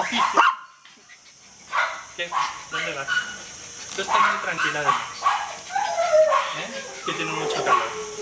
¿Qué? ¿Dónde vas? Tú estás muy tranquila de Max. ¿Eh? Que tiene mucho calor.